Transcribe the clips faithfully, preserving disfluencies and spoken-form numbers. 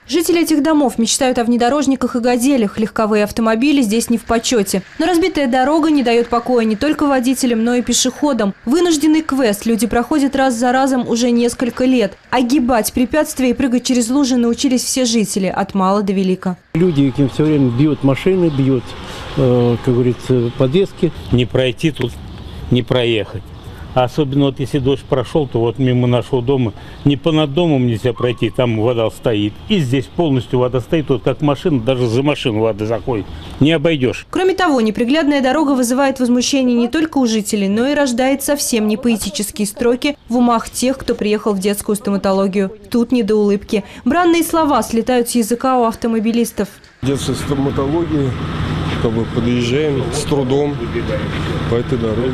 Жители этих домов мечтают о внедорожниках и газелях. Легковые автомобили здесь не в почете. Но разбитая дорога не дает покоя не только водителям, но и пешеходам. Вынужденный квест люди проходят раз за разом уже несколько лет. Огибать препятствия и прыгать через лужи научились все жители, от мала до велика. Люди им все время бьют машины, бьют, э, как говорится, подвески. Не пройти тут, не проехать. А особенно вот если дождь прошел, то вот мимо нашего дома, не понад домом нельзя пройти, там вода стоит. И здесь полностью вода стоит, вот как машина, даже за машину вода заходит. Не обойдешь. Кроме того, неприглядная дорога вызывает возмущение не только у жителей, но и рождает совсем не поэтические строки в умах тех, кто приехал в детскую стоматологию. Тут не до улыбки. Бранные слова слетают с языка у автомобилистов. Детская стоматология, как бы подъезжаем с трудом по этой дороге.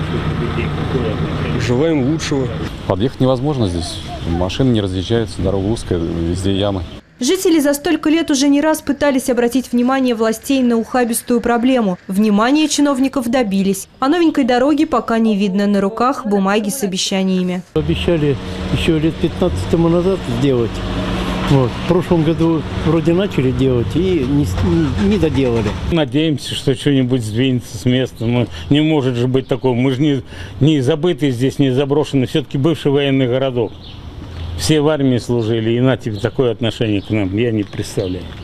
Желаем лучшего. Подъехать невозможно здесь. Машины не разъезжаются, дорога узкая, везде ямы. Жители за столько лет уже не раз пытались обратить внимание властей на ухабистую проблему. Внимание чиновников добились. А новенькой дороги пока не видно, на руках бумаги с обещаниями. Обещали еще лет пятнадцать тому назад сделать. Вот. В прошлом году вроде начали делать и не, не, не доделали. Надеемся, что что-нибудь сдвинется с места. Но не может же быть такого. Мы же не, не забыты здесь, не заброшены. Все-таки бывший военный городок. Все в армии служили, и на тебе такое отношение к нам я не представляю.